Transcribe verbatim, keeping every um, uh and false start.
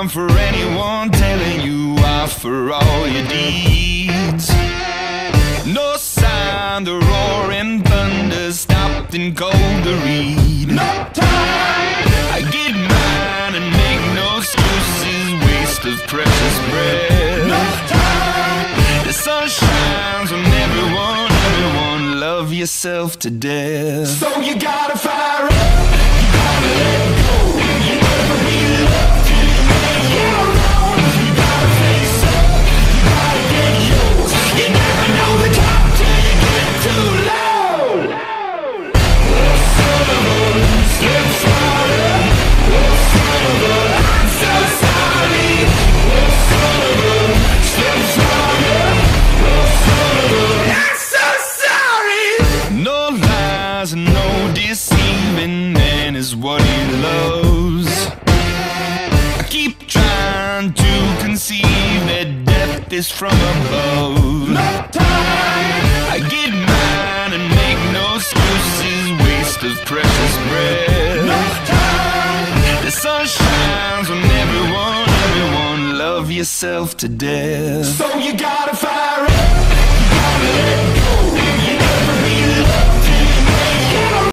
time for anyone telling you off for all your deeds. No sign the roaring thunder stopped and cold to read. No time. I get mine and make no excuses, waste of precious breath. No time. The sun shines on everyone, everyone, love yourself to death. So you gotta fire up, you gotta let go, you never be loved till you make your own. You gotta face up, you gotta get yours. You never know the top till you get too low. Oh, son of a, slips right up. Oh, son of a, I'm so sorry. Oh, son of a, slips right up. Oh, son of a, I'm so sorry. No lies and no deceiving, man is what he loves. I keep trying to conceive that death is from above. No time. I get mine and make no excuses, waste of precious breath. No time. The sun shines on everyone, everyone, love yourself to death. So you gotta fire up, you gotta let go.